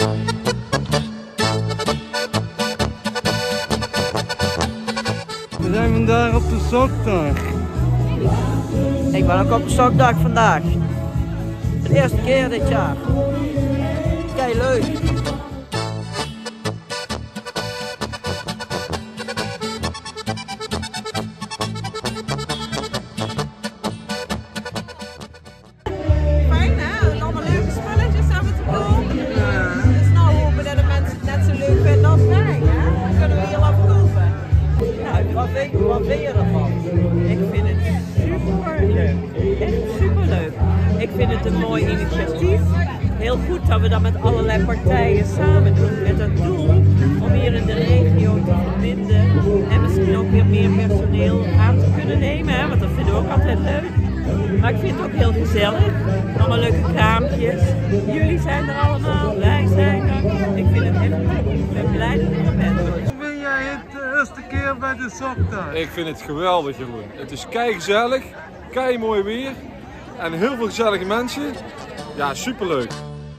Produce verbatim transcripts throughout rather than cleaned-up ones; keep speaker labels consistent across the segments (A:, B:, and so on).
A: We zijn vandaag op de sokdag.
B: Ik ben ook op de sokdag vandaag. De eerste keer dit jaar. Kei leuk.
C: Fijn hè? Allemaal leuke spelletjes af en toe. Dus nou hopen dat de mensen het net zo leuk vinden als wij. Hè? Dan kunnen we hier afkopen.
B: Nou, wat vind, wat vind je ervan? Ik vind het super leuk. Echt super leuk. Ik vind het een mooi initiatief. Heel goed dat we dat met allerlei partijen samen doen. Met het doel om hier in de regio te verbinden. En misschien ook weer meer personeel aan te kunnen nemen. Hè? Want dat vinden we ook altijd leuk. Maar ik vind het ook heel gezellig. Allemaal leuke kraampjes. Jullie zijn er allemaal. Wij zijn er. Ik vind het echt leuk. Ik ben blij dat ik er ben.
A: Hoe vind jij het de eerste keer bij de sokdag?
D: Ik vind het geweldig, Jeroen. Het is kei gezellig, kei mooi weer en heel veel gezellige mensen. Ja, superleuk.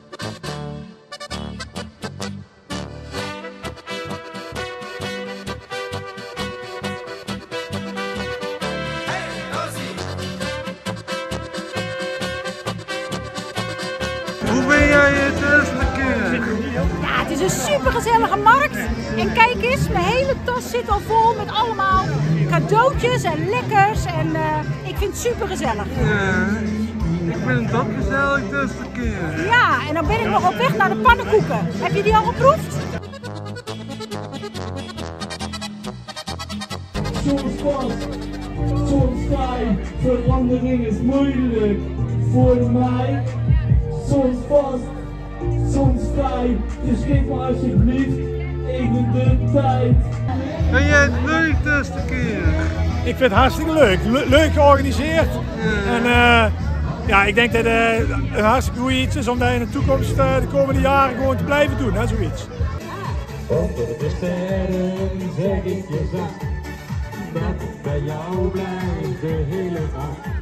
A: Hoe vind jij het de eerste keer?
E: Ja, het is een super gezellige markt. En kijk eens, mijn hele tas zit al vol met allemaal cadeautjes en lekkers. En uh, ik vind het super gezellig.
A: Ja, ik vind het ook gezellig de eerste keer.
E: Ja, en dan ben ik nog op weg naar de pannenkoeken. Heb je die al geproefd?
F: Soms vast, soms vrij, verandering is moeilijk voor mij. Soms vast, soms vrij, dus geef me alsjeblieft even de tijd.
A: Vind jij het leuk de eerste keer?
G: Ik vind het hartstikke leuk. Le leuk georganiseerd.
A: Ja.
G: En uh, ja, ik denk dat het uh, een hartstikke goed iets is om dat in de toekomst uh, de komende jaren gewoon te blijven doen, hè, zoiets.
F: Onder de sterren zeg ik je zacht, dat ik bij jou blijf de hele nacht.